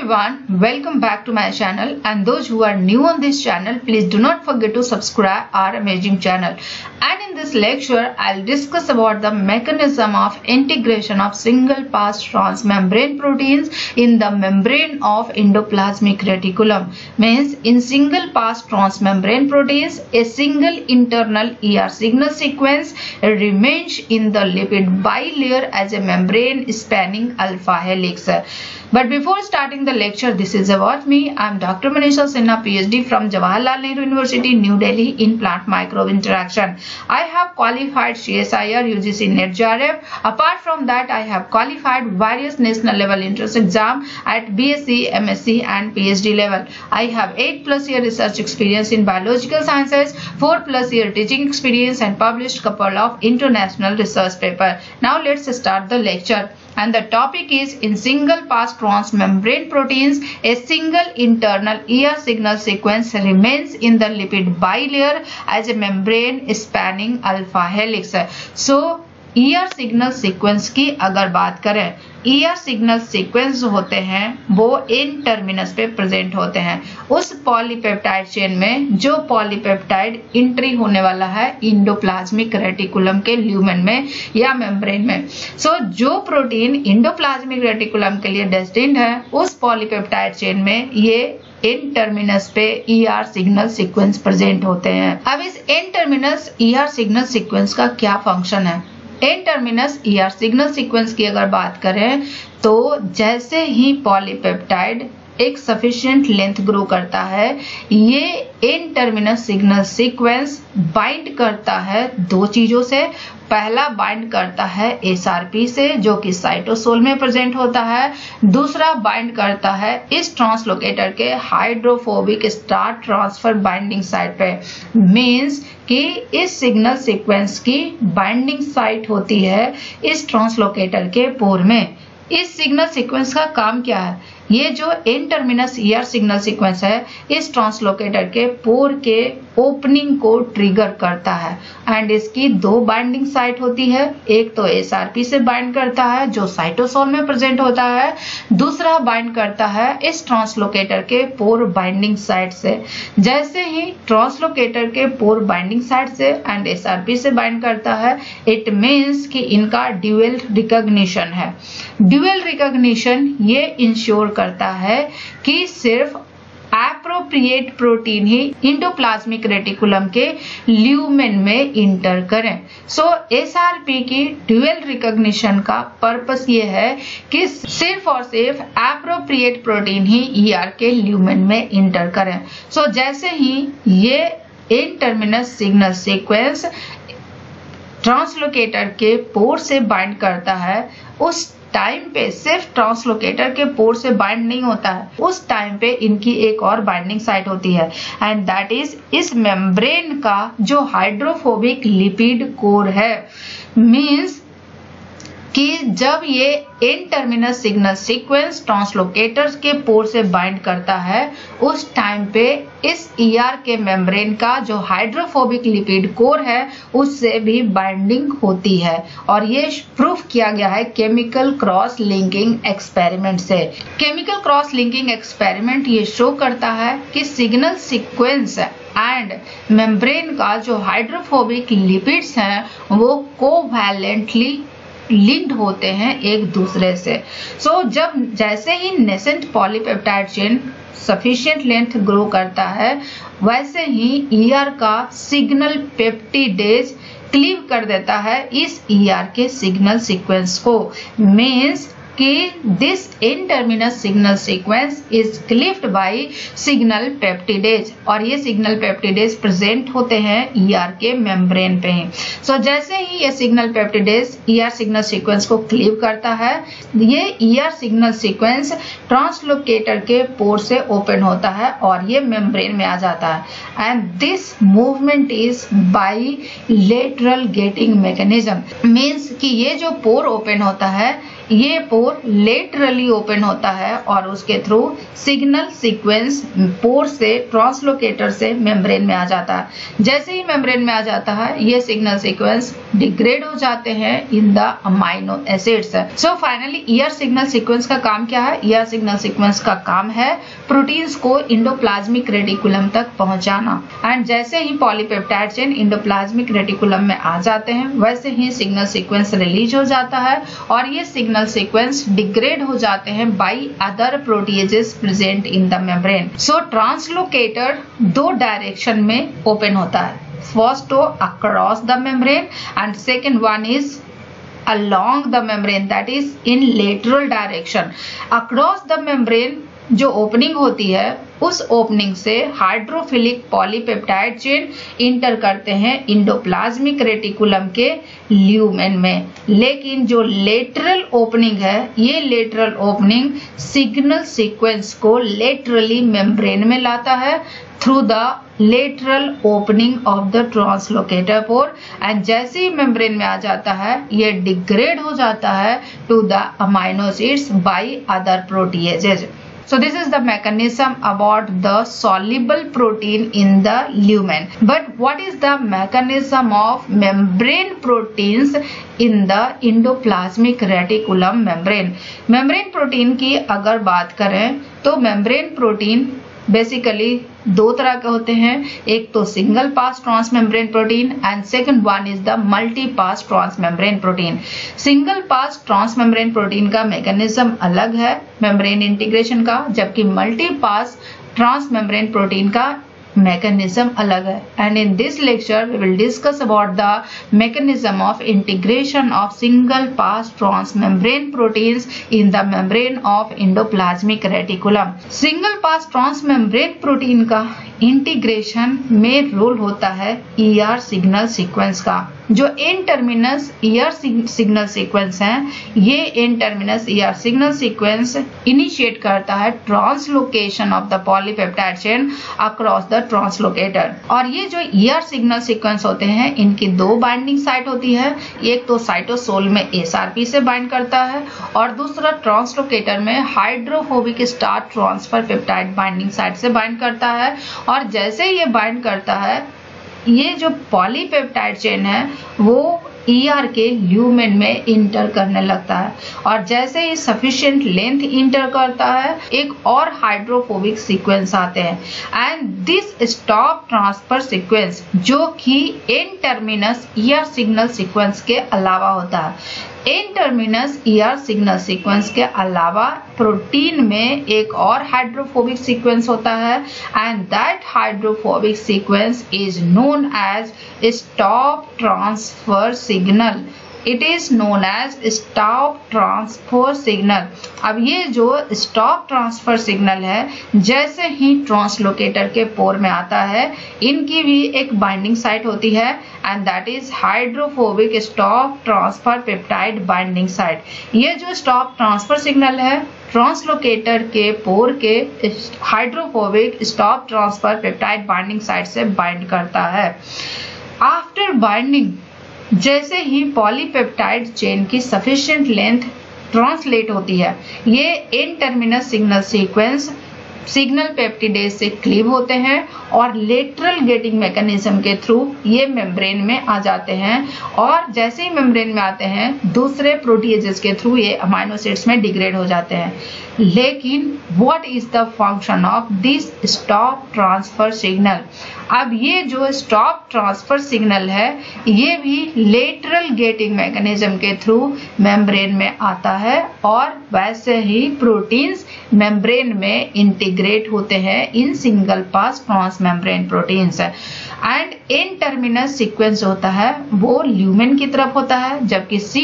everyone, welcome back to my channel, and those who are new on this channel, please do not forget to subscribe our amazing channel. And in this lecture, I'll discuss about the mechanism of integration of single pass transmembrane proteins in the membrane of endoplasmic reticulum. Means in single pass transmembrane proteins, a single internal ER signal sequence remains in the lipid bilayer as a membrane spanning alpha helix. But before starting the lecture, this is about me. I am Dr. Manisha Sinha, PhD from Jawaharlal Nehru University, New Delhi in plant microbe interaction. I have qualified CSIR, UGC, NET, JRF. Apart from that, I have qualified various national level entrance exam at BSc, MSc and PhD level. I have 8+ year research experience in biological sciences, 4+ year teaching experience and published couple of international research paper. Now let's start the lecture. And the topic is in single pass transmembrane proteins, a single internal ER signal sequence remains in the lipid bilayer as a membrane spanning alpha helix. So ER signal sequence की अगर बात करें, ER signal sequence जो होते हैं वो N terminus पे present होते हैं उस पॉलीपेप्टाइड चेन में जो पॉलीपेप्टाइड एंट्री होने वाला है इंडोप्लाज्मिक रेटिकुलम के ल्यूमेन में या मेम्ब्रेन में। सो जो प्रोटीन इंडोप्लाज्मिक रेटिकुलम के लिए डेस्टिन्ड है उस पॉलीपेप्टाइड चेन में ये एन टर्मिनस पे ER सिग्नल सीक्वेंस प्रेजेंट होते हैं। अब इस N terminus ER signal sequence का क्या फंक्शन है? N terminus ER signal sequence की अगर बात करें तो जैसे ही पॉलीपेप्टाइड एक सफिशिएंट लेंथ ग्रो करता है, ये N terminus signal sequence bind करता है दो चीजों से। पहला बाइंड करता है SRP से जो कि साइटोसोल में प्रेजेंट होता है, दूसरा बाइंड करता है इस ट्रांसलोकेटर के hydrophobic star transfer binding site पे। मींस कि इस सिग्नल सीक्वेंस की बाइंडिंग साइट होती है इस ट्रांसलोकेटर के पोर में। इस सिग्नल सीक्वेंस का काम क्या है? ये जो N terminus ER signal sequence है इस ट्रांसलोकेटर के पोर के ओपनिंग को ट्रिगर करता है एंड इसकी दो बाइंडिंग साइट होती है। एक तो SRP से बाइंड करता है जो साइटोसोल में प्रेजेंट होता है, दूसरा बाइंड करता है इस ट्रांसलोकेटर के पोर बाइंडिंग साइट से। जैसे ही ट्रांसलोकेटर के पोर बाइंडिंग साइट से एंड SRP से बाइंड करता है, इट मीन्स कि इनका ड्यूअल रिकॉग्निशन है। ड्यूअल रिकॉग्निशन ये इंश्योर करता है कि सिर्फ एप्रोप्रिएट प्रोटीन ही इंडोप्लाज्मिक रेटिकुलम के ल्यूमेन में इंटर करें। सो SRP की ड्यूअल रिकॉग्निशन का पर्पस ये है कि सिर्फ और सिर्फ एप्रोप्रिएट प्रोटीन ही ER के ल्यूमेन में इंटर करें। सो जैसे ही ये एन टर्मिनस सिग्नल सीक्वेंस ट्रांसलोकेटर के पोर से बाइंड करता है, उस टाइम पे सिर्फ ट्रांसलोकेटर के पोर से बाइंड नहीं होता है, उस टाइम पे इनकी एक और बाइंडिंग साइट होती है एंड दैट इज इस मेम्ब्रेन का जो हाइड्रोफोबिक लिपिड कोर है। मींस कि जब ये N terminus signal sequence translocators के पोर से बाइंड करता है उस टाइम पे इस ER के मेम्ब्रेन का जो हाइड्रोफोबिक लिपिड कोर है उससे भी बाइंडिंग होती है। और ये प्रूफ किया गया है केमिकल क्रॉस लिंकिंग एक्सपेरिमेंट से। केमिकल क्रॉस लिंकिंग एक्सपेरिमेंट ये शो करता है कि सिग्नल सीक्वेंस एंड मेम्ब्रेन का जो हाइड्रोफोबिक लिपिड्स हैं वो कोवैलेंटली लिंक्ड होते हैं एक दूसरे से। सो जब जैसे ही nascent polypeptide chain sufficient length grow करता है वैसे ही ER का सिग्नल पेप्टिडेज क्लीव कर देता है इस ER के सिग्नल सीक्वेंस को। मींस कि this N terminus signal sequence is cleaved by signal peptidase और ये सिग्नल पेप्टिडेज प्रेजेंट होते हैं ER के मेम्ब्रेन पे। सो जैसे ही ये signal peptidase ER signal sequence को क्लीव करता है, ये ER सिग्नल सीक्वेंस ट्रांसलोकेटर के पोर से ओपन होता है और ये मेम्ब्रेन में आ जाता है and this movement is bilateral gating mechanism. Means कि ये जो पोर ओपन होता है ये पोर लेटरली ओपन होता है और उसके थ्रू सिग्नल सीक्वेंस पोर से ट्रांसलोकेटर से मेम्ब्रेन में आ जाता है। जैसे ही मेम्ब्रेन में आ जाता है ये सिग्नल सीक्वेंस डिग्रेड हो जाते हैं in the amino acids. So finally ER signal sequence का काम क्या है? ईआर सिग्नल सीक्वेंस का काम है प्रोटीन्स को इंडोप्लाज्मिक रेटिकुलम तक पहुंचाना। एंड जैसे ही पॉलीपेप्टाइड चेन इंडोप्लाज्मिक रेटिकुलम में आ जाते हैं वैसे ही सिग्नल सीक्वेंस रिलीज हो जाता है और ये सिग्नल सीक्वेंस डिग्रेड हो जाते हैं by other proteases present in the membrane. So translocator दो डायरेक्शन में ओपन होता है, first across the membrane and second one is along the membrane, that is in lateral direction. Across the membrane जो opening होती है उस opening से hydrophilic polypeptide chain inter करते हैं इंडोप्लाज्मिक रेटिकुलम के ल्यूमेन में। लेकिन जो लेटरल ओपनिंग है ये लेटरल ओपनिंग सिग्नल सीक्वेंस को लेटरली मेम्ब्रेन में लाता है through the lateral opening of the translocator pore. And जैसे ही मेम्ब्रेन में आ जाता है ये डिग्रेड हो जाता है to the amino acids by other proteases. So this is the mechanism about the soluble protein in the lumen. But what is the mechanism of membrane proteins in the endoplasmic reticulum membrane? Membrane protein की अगर बात करें तो membrane protein basically दो तरह के होते हैं, एक तो single pass transmembrane protein and second one is the multi pass transmembrane protein. Single pass transmembrane protein का मैकेनिज्म अलग है मेम्ब्रेन इंटीग्रेशन का, जबकि मल्टी पास ट्रांसमेम्ब्रेन प्रोटीन का mechanism अलग है। And in this lecture we will discuss about the mechanism of integration of single pass transmembrane proteins in the membrane of endoplasmic reticulum। single pass transmembrane protein का integration में role होता है ER signal sequence का। जो N terminus ER signal sequence है ये N terminus ER signal sequence initiate करता है translocation of the polypeptide chain across the translocator. और ये जो ER सिग्नल सीक्वेंस होते हैं इनकी दो बाइंडिंग साइट होती है, एक तो साइटोसोल में SRP से बाइंड करता है और दूसरा ट्रांसलोकेटर में hydrophobic starch transfer peptide binding site से बाइंड करता है। और जैसे ये बाइंड करता है ये जो पॉलीपेप्टाइड चेन है वो ER के ल्यूमेन में इंटर करने लगता है और जैसे ही सफिशिएंट लेंथ इंटर करता है एक और हाइड्रोफोबिक सीक्वेंस आते हैं and this stop transfer sequence जो कि N terminus ER signal sequence के अलावा होता है। N terminus ER signal sequence के अलावा प्रोटीन में एक और हाइड्रोफोबिक सीक्वेंस होता है and that hydrophobic sequence is known as stop transfer signal. It is known as stop transfer signal. अब ये जो स्टॉप ट्रांसफर सिग्नल है जैसे ही ट्रांसलोकेटर के पोर में आता है इनकी भी एक बाइंडिंग साइट होती है and that is hydrophobic stop transfer peptide binding site. ये जो स्टॉप ट्रांसफर सिग्नल है ट्रांसलोकेटर के पोर के hydrophobic stop transfer peptide binding site से बाइंड करता है। आफ्टर बाइंडिंग जैसे ही पॉलीपेप्टाइड चेन की सफिशिएंट लेंथ ट्रांसलेट होती है ये N terminus signal sequence signal peptidase से क्लीव होते हैं और लेटरल गेटिंग मैकेनिज्म के थ्रू ये मेम्ब्रेन में आ जाते हैं और जैसे ही मेम्ब्रेन में आते हैं दूसरे प्रोटीएजेस के थ्रू ये अमाइनो एसिड्स में डिग्रेड हो जाते हैं। लेकिन what is the function of this stop transfer signal? अब ये जो स्टॉप ट्रांसफर सिग्नल है ये भी लेटरल गेटिंग मैकेनिज्म के थ्रू मेम्ब्रेन में आता है और वैसे ही प्रोटीन्स मेम्ब्रेन में इंटीग्रेट होते हैं in single pass transmembrane proteins. And N terminus sequence होता है वो ल्यूमेन की तरफ होता है जबकि सी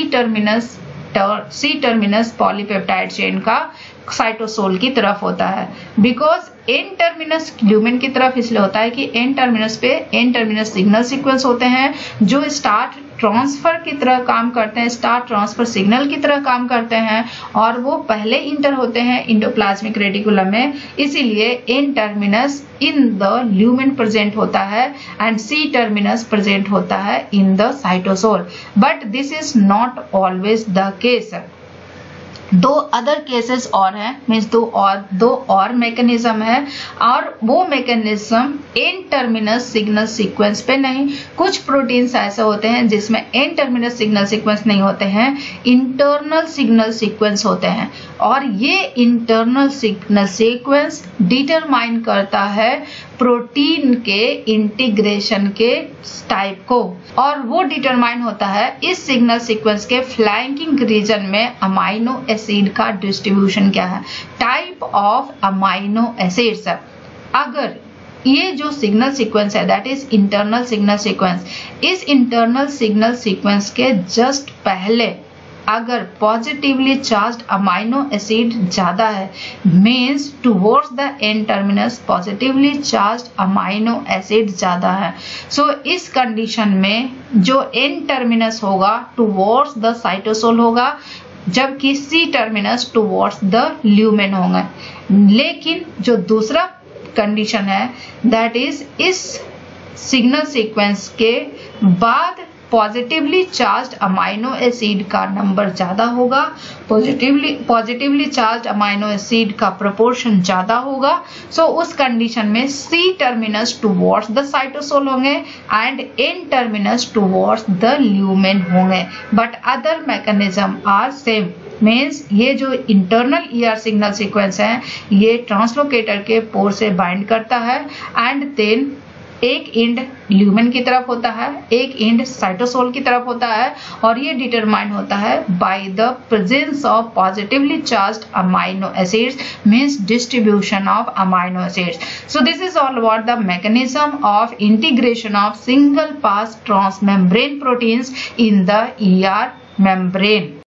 टर्मिनस पॉलीपेप्टाइड चेन का साइटोसोल की तरफ होता है। बिकॉज एन टर्मिनस ल्यूमेन की तरफ इसलिए होता है कि एन टर्मिनस पे एन टर्मिनस सिग्नल सीक्वेंस होते हैं जो स्टार्ट ट्रांसफर की तरह काम करते हैं, स्टार्ट ट्रांसफर सिग्नल की तरह काम करते हैं और वो पहले इंटर होते हैं इंडोप्लाज्मिक रेटिकुलम में, इसीलिए N terminus in the lumen present होता है एंड सी टर्मिनस प्रेजेंट होता है in the cytosol. But this is not always the case. दो अदर केसेस और हैं, मीन्स दो और मैकेनिज्म है, और वो mechanism N terminus signal sequence पे नहीं। कुछ प्रोटीन्स ऐसे होते हैं जिसमें एन टर्मिनस सिग्नल सीक्वेंस नहीं होते हैं, इंटरनल सिग्नल सीक्वेंस होते हैं, और ये इंटरनल सिग्नल सीक्वेंस डिटरमाइन करता है प्रोटीन के इंटीग्रेशन के टाइप को, और वो डिटरमाइन होता है इस सिग्नल सीक्वेंस के फ्लैंकिंग रीजन में अमाइनो एसिड का डिस्ट्रीब्यूशन क्या है, टाइप ऑफ अमाइनो एसिड्स। अगर ये जो सिग्नल सीक्वेंस है that is internal signal sequence, इस इंटरनल सिग्नल सीक्वेंस के जस्ट पहले अगर पॉजिटिवली चार्ज्ड अमाइनो एसिड ज्यादा है, means towards the N terminus positively charged amino acid ज्यादा है। सो इस कंडीशन में जो एन टर्मिनस होगा टुवर्ड्स द साइटोसोल होगा, जबकि C terminus towards the lumen होंगे। लेकिन जो दूसरा कंडीशन है दैट इज इस सिग्नल सीक्वेंस के बाद पॉजिटिवली चार्ज्ड अमाइनो एसिड का नंबर ज्यादा होगा, पॉजिटिवली चार्ज्ड अमाइनो एसिड का प्रोपोर्शन ज्यादा होगा। सो उस कंडीशन में C terminus towards the cytosol होंगे and N terminus towards the lumen होंगे, but other mechanism are same. Means ये जो इंटरनल ईआर सिग्नल सीक्वेंस है ये ट्रांसलोकेटर के पोर से बाइंड करता है, एंड देन एक एंड ल्यूमेन की तरफ होता है, एक एंड साइटोसोल की तरफ होता है, और ये डिटरमाइन होता है by the presence of positively charged amino acids, means distribution of amino acids. So this is all about the mechanism of integration of single pass transmembrane proteins in the ER membrane.